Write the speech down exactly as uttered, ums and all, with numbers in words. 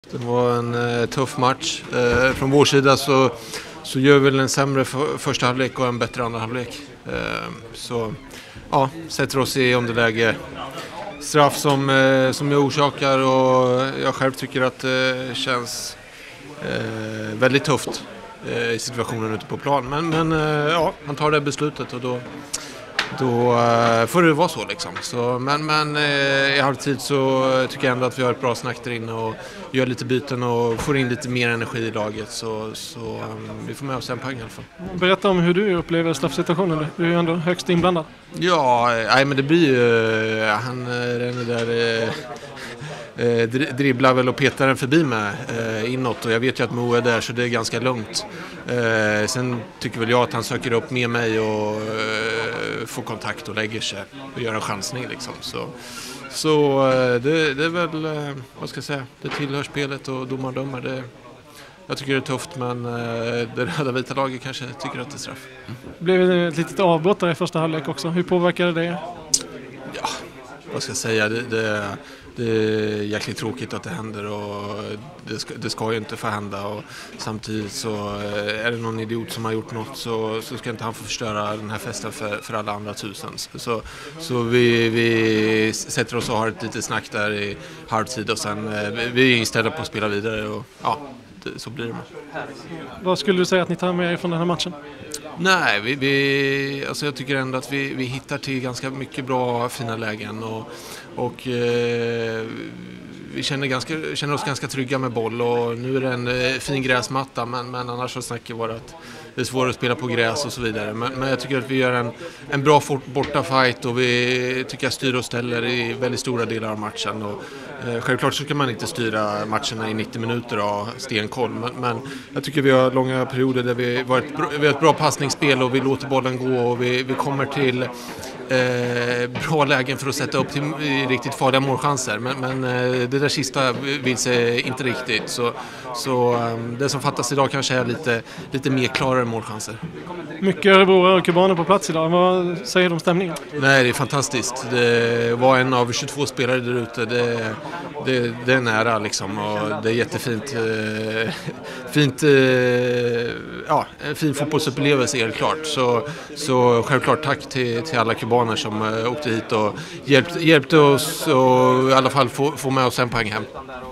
Det var en eh, tuff match. Eh, från vår sida så, så gör vi väl en sämre för, första halvlek och en bättre andra halvlek. Eh, så ja, sätter oss i underläge. Straff som, eh, som jag orsakar, och jag själv tycker att det eh, känns eh, väldigt tufft eh, i situationen ute på plan. Men, men eh, ja, han tar det beslutet och då... Då uh, får det vara så liksom. Så, men men uh, i halvtid så tycker jag ändå att vi har ett bra snack där inne och gör lite byten och får in lite mer energi i laget. Så, så um, vi får med oss en poäng i alla fall. Berätta om hur du upplever straffsituationen. Du är ju ändå högst inblandad. Ja, nej, men det blir ju... Uh, han uh, där... Uh, Eh, dribblar väl och petar den förbi mig eh, inåt, och jag vet ju att Mo är där, så det är ganska lugnt. Eh, sen tycker väl jag att han söker upp med mig och eh, får kontakt och lägger sig och gör en chansning liksom. Så, så eh, det, det är väl, eh, vad ska jag säga, det tillhör spelet och domar dömer. Det, jag tycker det är tufft, men eh, det röda vita laget kanske tycker att det är straff. Mm. Det blev ett litet avbrott där i första halvlek också. Hur påverkade det? Ja, vad ska jag säga, det... det Det är jäkligt tråkigt att det händer, och det ska, det ska ju inte få hända, och samtidigt så är det någon idiot som har gjort något, så, så ska inte han få förstöra den här festen för, för alla andra tusen. Så, så vi, vi sätter oss och har ett litet snack där i halvtid, och sen vi är inställda på att spela vidare, och ja, det, så blir det. Vad skulle du säga att ni tar med er från den här matchen? Nej, vi, vi, alltså jag tycker ändå att vi, vi hittar till ganska mycket bra, fina lägen, och, och eh, vi känner, ganska, känner oss ganska trygga med boll, och nu är det en eh, fin gräsmatta, men, men annars så snackar vi att det är svårt att spela på gräs och så vidare. Men, men jag tycker att vi gör en, en bra bortafight, och vi tycker att styr och ställer i väldigt stora delar av matchen. Och, eh, självklart så kan man inte styra matcherna i nittio minuter av stenkoll, men, men jag tycker vi har långa perioder där vi, var ett, vi har ett bra passningsspel, och vi låter bollen gå, och vi, vi kommer till eh, bra lägen för att sätta upp till riktigt farliga målchanser. Men, men eh, det där sista vill sig inte riktigt. Så, så eh, det som fattas idag kanske är lite, lite mer klarare målchanser. Mycket örebroare och kubaner på plats idag. Vad säger de om stämningen? Nej, det är fantastiskt. Det var en av tjugotvå spelare där ute. Det, det, det är nära liksom, och det är jättefint. Eh, fint, eh, ja, en fin fotbollsupplevelse helt klart. Så, så självklart tack till, till alla kubaner som eh, åkte hit och hjälpte, hjälpte oss, och i alla fall få, få med oss en poäng hem.